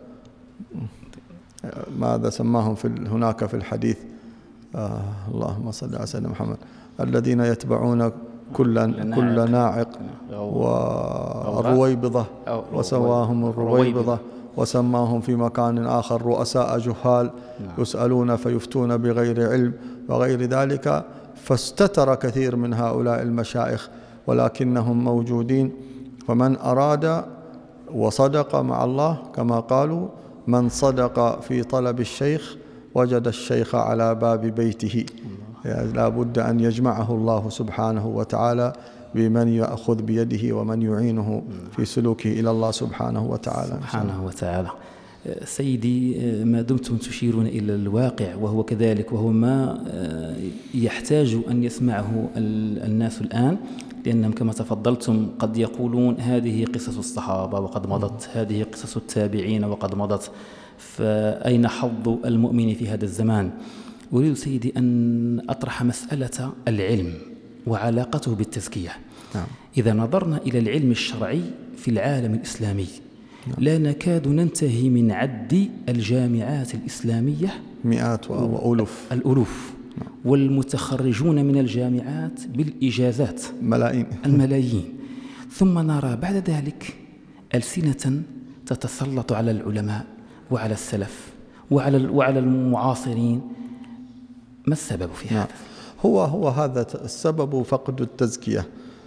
ماذا سماهم في هناك في الحديث آه اللهم صل على سيدنا محمد الذين يتبعون كل كل ناعق والرويبضة وسواهم الرويبضة، وسماهم في مكان آخر رؤساء جهال يسألون فيفتون بغير علم وغير ذلك. فاستتر كثير من هؤلاء المشايخ ولكنهم موجودين. فمن أراد وصدق مع الله كما قالوا من صدق في طلب الشيخ وجد الشيخ على باب بيته. يعني لا بد أن يجمعه الله سبحانه وتعالى بمن يأخذ بيده ومن يعينه في سلوكه إلى الله سبحانه وتعالى سبحانه وتعالى. سيدي، ما دمتم تشيرون إلى الواقع وهو كذلك، وهو ما يحتاج أن يسمعه الناس الآن، لأنهم كما تفضلتم قد يقولون هذه قصص الصحابة وقد مضت، هذه قصص التابعين وقد مضت، فأين حظ المؤمن في هذا الزمان؟ أريد سيدي أن أطرح مسألة العلم وعلاقته بالتزكية. نعم. إذا نظرنا إلى العلم الشرعي في العالم الإسلامي نعم. لا نكاد ننتهي من عد الجامعات الإسلامية، مئات وألوف الألوف نعم. والمتخرجون من الجامعات بالإجازات ملايين الملايين. ثم نرى بعد ذلك ألسنة تتسلط على العلماء وعلى السلف وعلى وعلى المعاصرين. ما السبب في هذا؟ هو هو هذا السبب، فقد التزكية.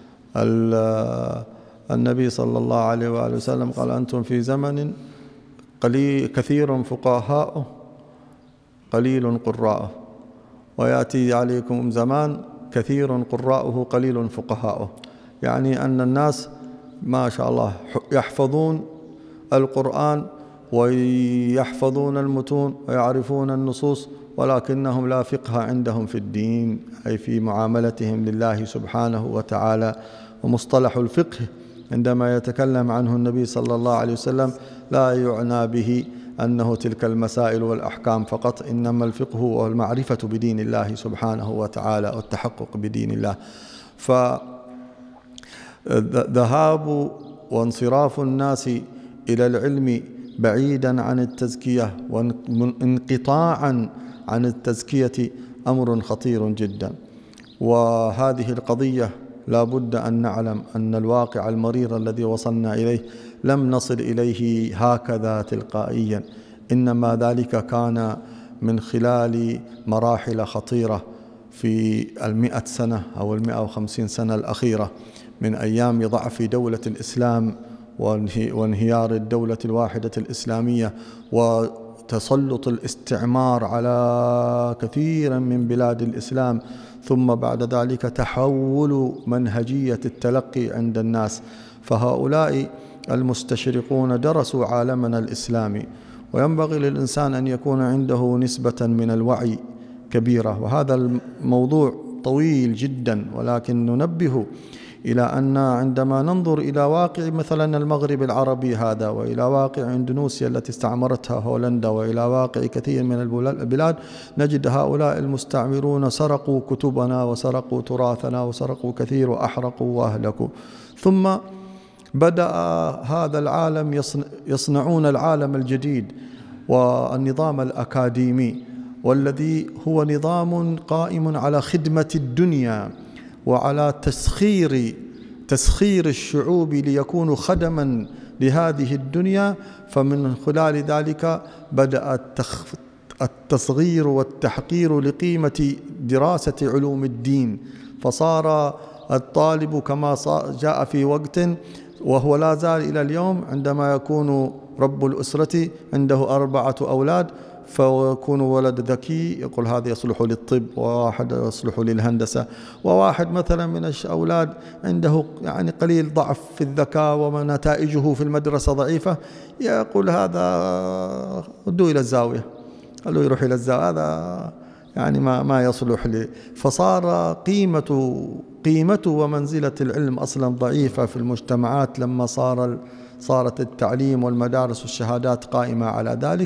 النبي صلى الله عليه وآله وسلم قال أنتم في زمن قليل كثير فقهاؤه قليل قراءه، ويأتي عليكم زمان كثير قراءه قليل فقهاؤه. يعني أن الناس ما شاء الله يحفظون القرآن ويحفظون المتون ويعرفون النصوص، ولكنهم لا فقه عندهم في الدين، أي في معاملتهم لله سبحانه وتعالى. ومصطلح الفقه عندما يتكلم عنه النبي صلى الله عليه وسلم لا يعنى به أنه تلك المسائل والأحكام فقط، إنما الفقه هو المعرفة بدين الله سبحانه وتعالى والتحقق بدين الله. فذهاب وانصراف الناس إلى العلم بعيدا عن التزكية وانقطاعا عن التزكية أمر خطير جدا. وهذه القضية لا بد أن نعلم أن الواقع المرير الذي وصلنا إليه لم نصل إليه هكذا تلقائيا، إنما ذلك كان من خلال مراحل خطيرة في المئة سنة أو المئة وخمسين سنة الأخيرة، من أيام ضعف دولة الإسلام وانهيار الدولة الواحدة الإسلامية وتسلط الاستعمار على كثير من بلاد الإسلام، ثم بعد ذلك تحول منهجية التلقي عند الناس. فهؤلاء المستشرقون درسوا عالمنا الإسلامي، وينبغي للإنسان أن يكون عنده نسبة من الوعي كبيرة. وهذا الموضوع طويل جدا، ولكن ننبه إلى أن عندما ننظر إلى واقع مثلا المغرب العربي هذا، وإلى واقع إندونيسيا التي استعمرتها هولندا، وإلى واقع كثير من البلاد، نجد هؤلاء المستعمرون سرقوا كتبنا وسرقوا تراثنا وسرقوا كثير وأحرقوا وأهلكوا. ثم بدأ هذا العالم يصنعون العالم الجديد والنظام الأكاديمي، والذي هو نظام قائم على خدمة الدنيا وعلى تسخير تسخير الشعوب ليكونوا خدما لهذه الدنيا. فمن خلال ذلك بدأ التصغير والتحقير لقيمة دراسة علوم الدين، فصار الطالب كما جاء في وقت وهو لا زال إلى اليوم عندما يكون رب الأسرة عنده أربعة أولاد فيكون ولد ذكي يقول هذا يصلح للطب، وواحد يصلح للهندسة، وواحد مثلا من الأولاد عنده يعني قليل ضعف في الذكاء ونتائجه في المدرسة ضعيفة، يقول هذا ادوا إلى الزاوية، قال له يروح إلى الزاوية، هذا يعني ما ما يصلح لي. فصار قيمة قيمة ومنزلة العلم أصلا ضعيفة في المجتمعات لما صار صارت التعليم والمدارس والشهادات قائمة على ذلك.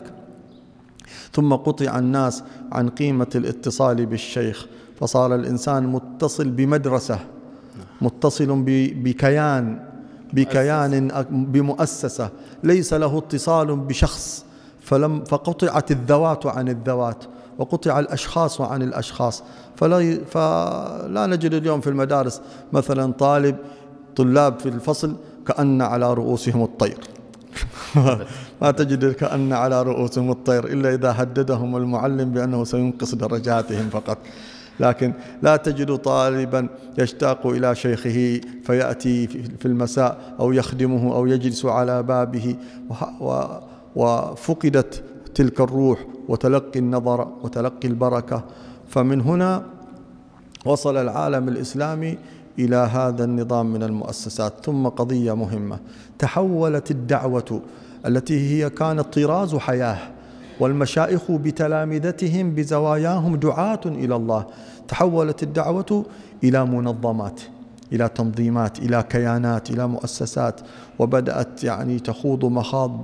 ثم قطع الناس عن قيمة الاتصال بالشيخ، فصار الإنسان متصل بمدرسة، متصل بكيان بكيان بمؤسسة، ليس له اتصال بشخص. فلم فقطعت الذوات عن الذوات، وقطع الأشخاص عن الأشخاص. فلا, فلا نجد اليوم في المدارس مثلا طالب طلاب في الفصل كأن على رؤوسهم الطير ما تجد كأن على رؤوسهم الطير إلا إذا هددهم المعلم بأنه سينقص درجاتهم فقط. لكن لا تجد طالبا يشتاق إلى شيخه فيأتي في المساء أو يخدمه أو يجلس على بابه، وفقدت تلك الروح وتلقي النظر وتلقي البركة. فمن هنا وصل العالم الإسلامي إلى هذا النظام من المؤسسات. ثم قضية مهمة، تحولت الدعوة التي هي كانت طراز حياة، والمشايخ بتلامذتهم بزواياهم دعاة إلى الله، تحولت الدعوة إلى منظمات، إلى تنظيمات، إلى كيانات، إلى مؤسسات، وبدأت يعني تخوض مخاض،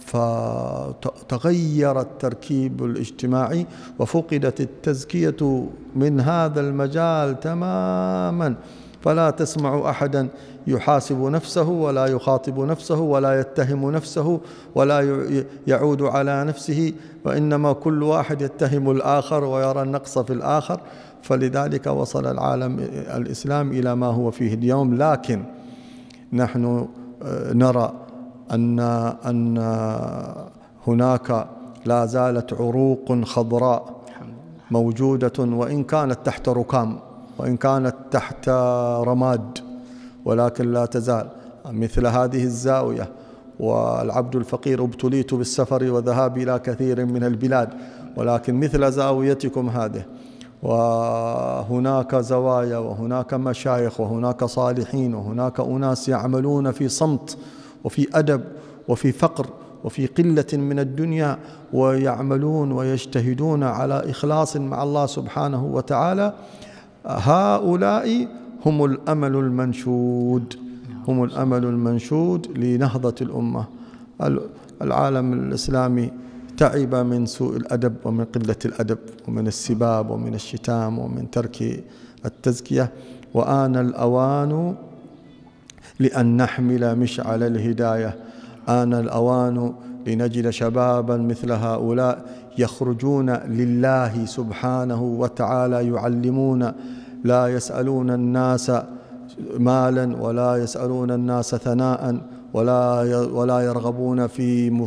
فتغير التركيب الاجتماعي وفقدت التزكية من هذا المجال تماما. فلا تسمع أحدا يحاسب نفسه ولا يخاطب نفسه ولا يتهم نفسه ولا يعود على نفسه، وإنما كل واحد يتهم الآخر ويرى النقص في الآخر. فلذلك وصل العالم الإسلام إلى ما هو فيه اليوم. لكن نحن نرى أن أن هناك لا زالت عروق خضراء موجودة، وإن كانت تحت ركام وإن كانت تحت رماد، ولكن لا تزال مثل هذه الزاوية. والعبد الفقير ابتليت بالسفر وذهاب إلى كثير من البلاد، ولكن مثل زاويتكم هذه، وهناك زوايا وهناك مشايخ وهناك صالحين وهناك أناس يعملون في صمت وفي أدب وفي فقر وفي قلة من الدنيا ويعملون ويجتهدون على إخلاص مع الله سبحانه وتعالى، هؤلاء هم الأمل المنشود، هم الأمل المنشود لنهضة الأمة. العالم الإسلامي تعب من سوء الأدب ومن قلة الأدب ومن السباب ومن الشتام ومن ترك التزكية، وآن الأوان لأن نحمل مشعل الهداية، آن الأوان لنجد شبابا مثل هؤلاء يخرجون لله سبحانه وتعالى، يعلمون، لا يسألون الناس مالا ولا يسألون الناس ثناء ولا ولا يرغبون في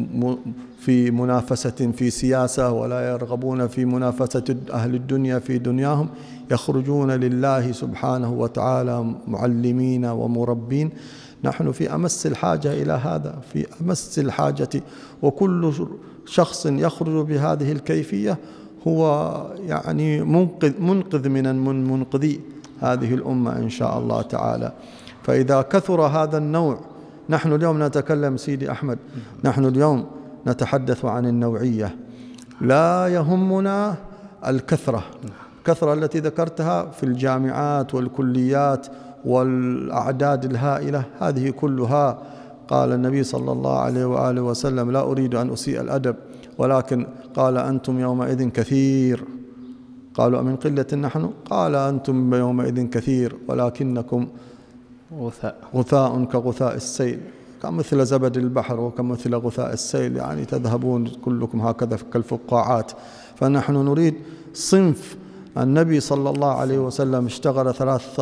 في منافسة في سياسة، ولا يرغبون في منافسة أهل الدنيا في دنياهم، يخرجون لله سبحانه وتعالى معلمين ومربين. نحن في أمس الحاجة إلى هذا، في أمس الحاجة، وكل شخص يخرج بهذه الكيفية هو يعني منقذ منقذ من منقذي هذه الأمة إن شاء الله تعالى. فإذا كثر هذا النوع، نحن اليوم نتكلم سيدي أحمد، نحن اليوم نتحدث عن النوعية، لا يهمنا الكثرة، الكثرة التي ذكرتها في الجامعات والكليات والأعداد الهائلة، هذه كلها قال النبي صلى الله عليه وآله وسلم: لا أريد أن أسيء الأدب، ولكن قال: أنتم يومئذ كثير. قالوا: أمن قلة نحن؟ قال: أنتم يومئذ كثير ولكنكم غثاء غثاء كغثاء السيل، كمثل زبد البحر وكمثل غثاء السيل، يعني تذهبون كلكم هكذا كالفقاعات. فنحن نريد صنف. النبي صلى الله عليه وسلم اشتغل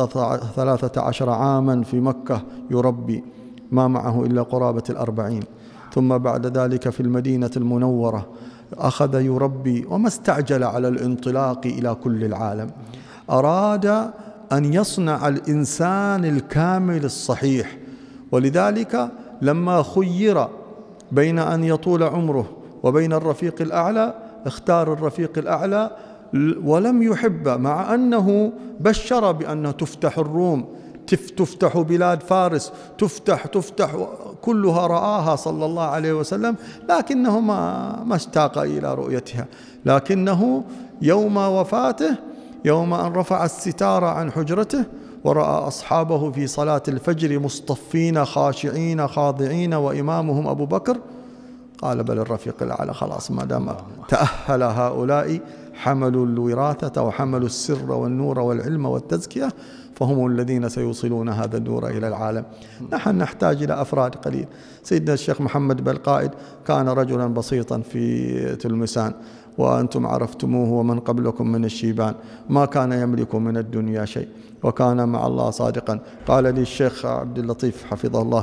ثلاثة عشر عاما في مكة يربي، ما معه إلا قرابة الأربعين، ثم بعد ذلك في المدينة المنورة أخذ يربي، وما استعجل على الانطلاق إلى كل العالم، أراد أن يصنع الإنسان الكامل الصحيح. ولذلك لما خير بين أن يطول عمره وبين الرفيق الأعلى اختار الرفيق الأعلى، ولم يحب، مع أنه بشر بأن تفتح الروم، تفتح بلاد فارس، تفتح تفتح كلها رآها صلى الله عليه وسلم، لكنه ما ما اشتاق إلى رؤيتها. لكنه يوم وفاته، يوم أن رفع الستار عن حجرته ورأى أصحابه في صلاة الفجر مصطفين خاشعين خاضعين وإمامهم أبو بكر، قال: بل الرفيق الأعلى، خلاص ما دام تأهل هؤلاء، حملوا الوراثة وحملوا السر والنور والعلم والتزكية، فهم الذين سيوصلون هذا النور إلى العالم. نحن نحتاج إلى أفراد قليل. سيدنا الشيخ محمد بالقائد كان رجلا بسيطا في تلمسان، وأنتم عرفتموه ومن قبلكم من الشيبان، ما كان يملك من الدنيا شيء، وكان مع الله صادقا. قال لي الشيخ عبد اللطيف حفظه الله،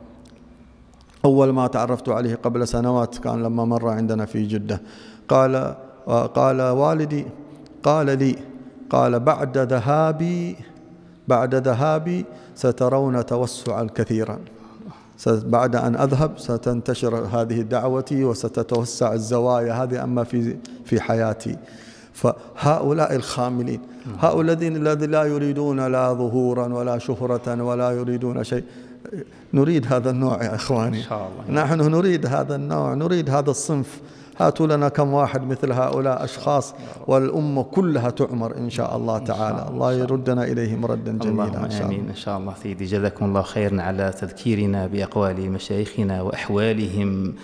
أول ما تعرفت عليه قبل سنوات كان لما مر عندنا في جدة، قال قال والدي قال لي قال: بعد ذهابي بعد ذهابي سترون توسعا كثيرا، بعد أن أذهب ستنتشر هذه دعوتي وستتوسع الزوايا هذه، أما في في حياتي. فهؤلاء الخاملين، هؤلاء الذين لا يريدون لا ظهورا ولا شهرة ولا يريدون شيء، نريد هذا النوع يا إخواني، إن شاء الله. نحن نريد هذا النوع، نريد هذا الصنف. هاتوا لنا كم واحد مثل هؤلاء أشخاص، والأمة كلها تعمر إن شاء الله تعالى. الله يردنا إليهم ردا جميلا إن شاء الله. آمين إن شاء الله. سيدي جزاكم الله خيرا على تذكيرنا بأقوال مشايخنا وأحوالهم،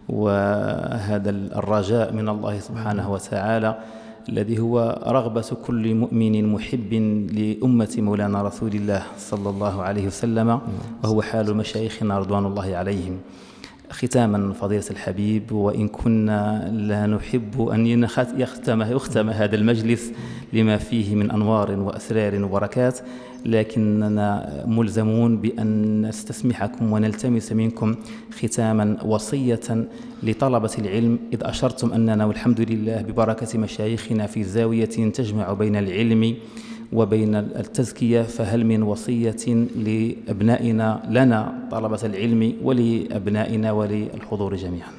وهذا الرجاء من الله سبحانه وتعالى الذي هو رغبة كل مؤمن محب لأمة مولانا رسول الله صلى الله عليه وسلم، وهو حال مشايخنا رضوان الله عليهم. ختاما فضيلة الحبيب، وإن كنا لا نحب أن يختم, يختم هذا المجلس لما فيه من أنوار وأسرار وبركات، لكننا ملزمون بأن نستسمحكم ونلتمس منكم ختاما وصية لطلبة العلم، إذ أشرتم أننا والحمد لله ببركة مشايخنا في زاوية تجمع بين العلم وبين التزكية، فهل من وصية لأبنائنا لنا طلبة العلم ولأبنائنا وللحضور جميعا؟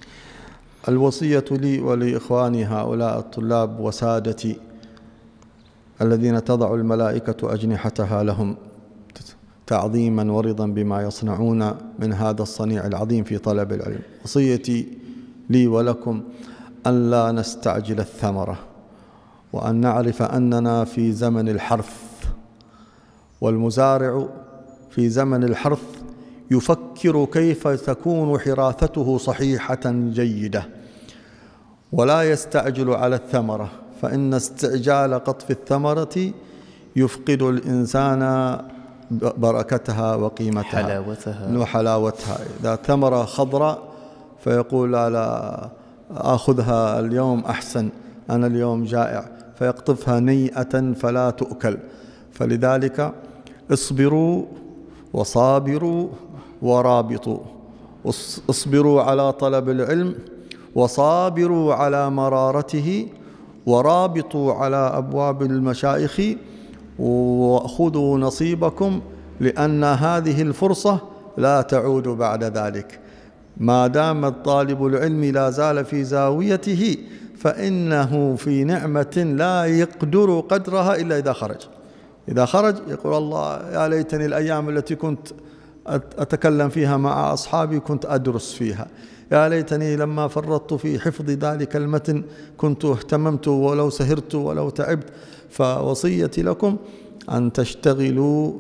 الوصية لي ولإخواني هؤلاء الطلاب وسادتي الذين تضع الملائكة أجنحتها لهم تعظيما ورضا بما يصنعون من هذا الصنيع العظيم في طلب العلم. وصيتي لي ولكم أن لا نستعجل الثمرة، وأن نعرف أننا في زمن الحرث، والمزارع في زمن الحرث يفكر كيف تكون حراثته صحيحة جيدة، ولا يستعجل على الثمرة، فإن استعجال قطف الثمرة يفقد الإنسان بركتها وقيمتها حلاوتها وحلاوتها. إذا ثمرة خضراء فيقول لا آخذها اليوم أحسن، أنا اليوم جائع، فيقطفها نيئة فلا تؤكل. فلذلك اصبروا وصابروا ورابطوا، اصبروا على طلب العلم وصابروا على مرارته ورابطوا على أبواب المشايخ وخذوا نصيبكم، لأن هذه الفرصة لا تعود بعد ذلك. ما دام الطالب العلم لا زال في زاويته فإنه في نعمة لا يقدر قدرها إلا إذا خرج. إذا خرج يقول الله يا ليتني الأيام التي كنت أتكلم فيها مع أصحابي كنت أدرس فيها، يا ليتني لما فرطت في حفظ ذلك المتن كنت اهتممت ولو سهرت ولو تعبت. فوصيتي لكم أن تشتغلوا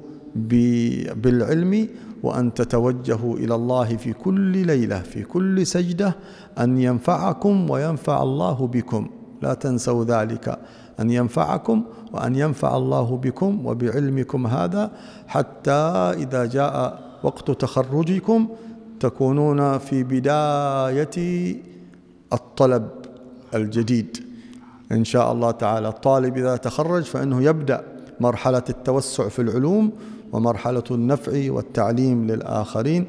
بالعلم، وأن تتوجهوا إلى الله في كل ليلة في كل سجدة أن ينفعكم وينفع الله بكم. لا تنسوا ذلك، أن ينفعكم وأن ينفع الله بكم وبعلمكم هذا، حتى إذا جاء وقت تخرجكم تكونون في بداية الطلب الجديد إن شاء الله تعالى. الطالب إذا تخرج فإنه يبدأ مرحلة التوسع في العلوم ومرحلة النفع والتعليم للآخرين،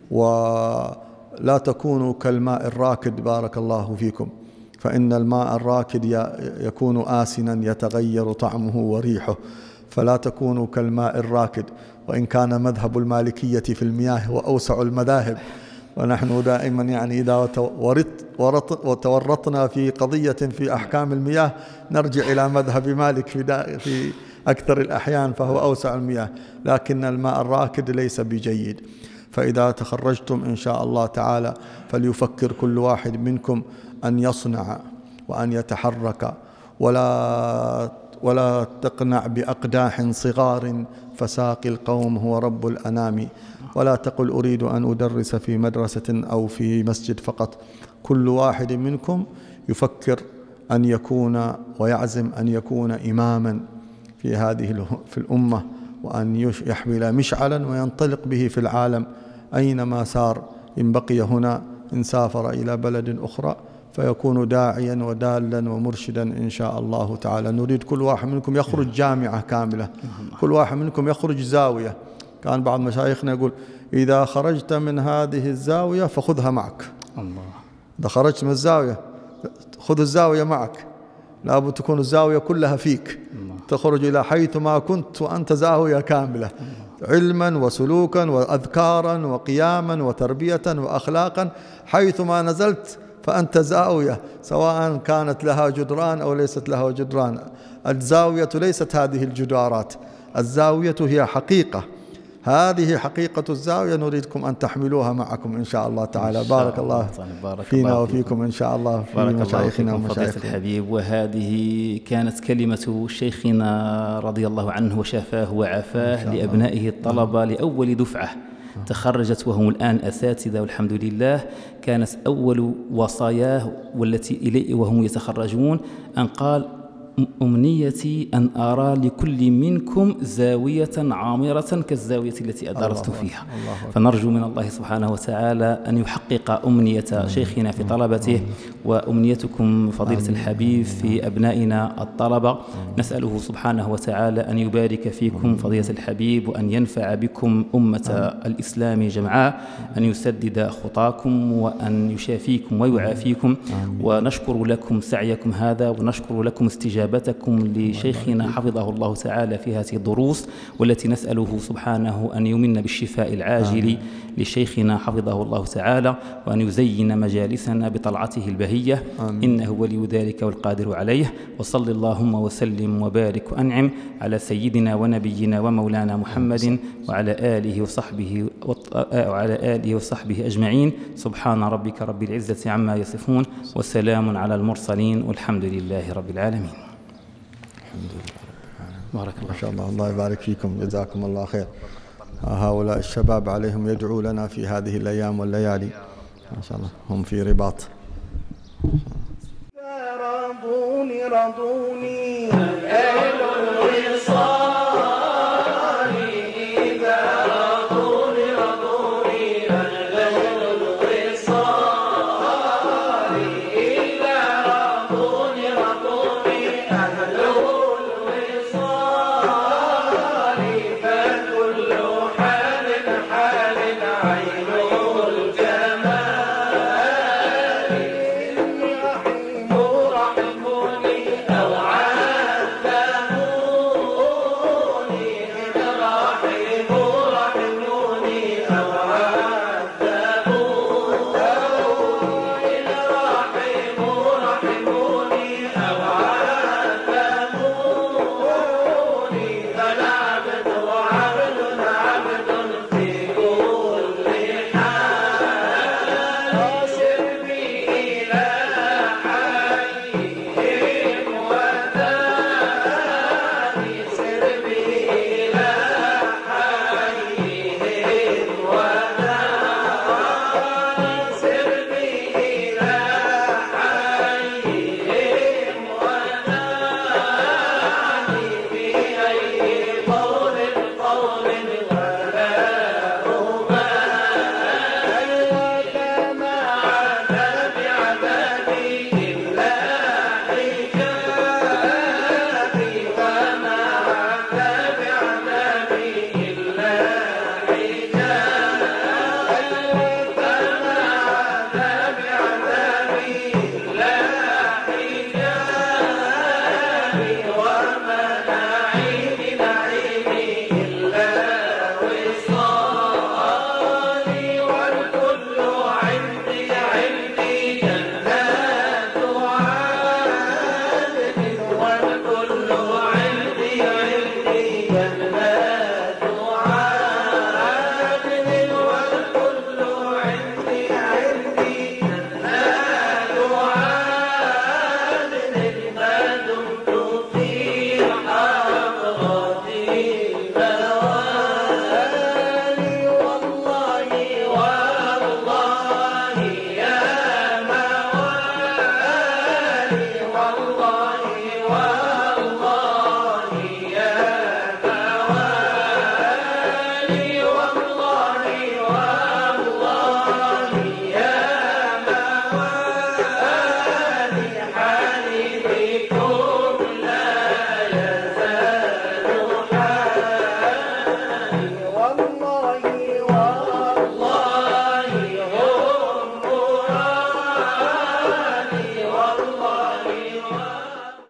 ولا تكونوا كالماء الراكد بارك الله فيكم، فإن الماء الراكد يكون آسنا يتغير طعمه وريحه، فلا تكونوا كالماء الراكد. وإن كان مذهب المالكية في المياه هو أوسع المذاهب، ونحن دائما يعني إذا وتورطنا في قضية في أحكام المياه نرجع إلى مذهب مالك في, في أكثر الأحيان، فهو أوسع المياه، لكن الماء الراكد ليس بجيد. فإذا تخرجتم إن شاء الله تعالى فليفكر كل واحد منكم أن يصنع وأن يتحرك، ولا ولا تقنع بأقداح صغار، فساقي القوم هو رب الأنام. ولا تقل أريد أن أدرس في مدرسة أو في مسجد فقط. كل واحد منكم يفكر أن يكون ويعزم أن يكون إماما في هذه في الأمة، وأن يحمل مشعلا وينطلق به في العالم أينما سار، إن بقي هنا إن سافر إلى بلد أخرى، فيكون داعيا ودالا ومرشدا إن شاء الله تعالى. نريد كل واحد منكم يخرج جامعة كاملة، كل واحد منكم يخرج زاوية. كان بعض مشايخنا يقول إذا خرجت من هذه الزاوية فخذها معك. الله. إذا خرجت من الزاوية خذ الزاوية معك، لابد تكون الزاوية كلها فيك. الله. تخرج إلى حيث ما كنت وأنت زاوية كاملة. الله. علما وسلوكا وأذكارا وقياما وتربية وأخلاقا، حيث ما نزلت فأنت زاوية، سواء كانت لها جدران أو ليست لها جدران. الزاوية ليست هذه الجدارات، الزاوية هي حقيقة. هذه حقيقة الزاوية نريدكم أن تحملوها معكم إن شاء الله تعالى. بارك الله بارك فينا الله وفيكم إن شاء الله في مشايخنا ومشايخنا الحبيب. وهذه كانت كلمة شيخنا رضي الله عنه وشافاه وعافاه لأبنائه الطلبة لأول دفعة تخرجت وهم الآن أساتذة والحمد لله. كانت أول وصاياه والتي إليه وهم يتخرجون أن قال أمنيتي أن أرى لكل منكم زاوية عامرة كالزاوية التي أدرست فيها. فنرجو من الله سبحانه وتعالى أن يحقق أمنية شيخنا في طلبته وأمنيتكم فضيلة الحبيب في أبنائنا الطلبة. نسأله سبحانه وتعالى أن يبارك فيكم فضيلة الحبيب، وأن ينفع بكم أمة الإسلام جمعاء، أن يسدد خطاكم وأن يشافيكم ويعافيكم. ونشكر لكم سعيكم هذا، ونشكر لكم استجابة إجابتكم لشيخنا حفظه الله تعالى في هذه الدروس، والتي نسأله سبحانه أن يمن بالشفاء العاجل آمين. لشيخنا حفظه الله تعالى، وأن يزين مجالسنا بطلعته البهية آمين. إنه ولي ذلك والقادر عليه. وصل اللهم وسلم وبارك وأنعم على سيدنا ونبينا ومولانا محمد وعلى آله وصحبه وعلى آله وصحبه أجمعين. سبحان ربك رب العزة عما يصفون، وسلام على المرسلين، والحمد لله رب العالمين. الحمد لله رب العالمين. بارك الله. ما شاء الله، الله يبارك فيكم، جزاكم الله خير. هؤلاء الشباب عليهم يدعوا لنا في هذه الأيام والليالي، ما شاء الله هم في رباط. رضوني رضوني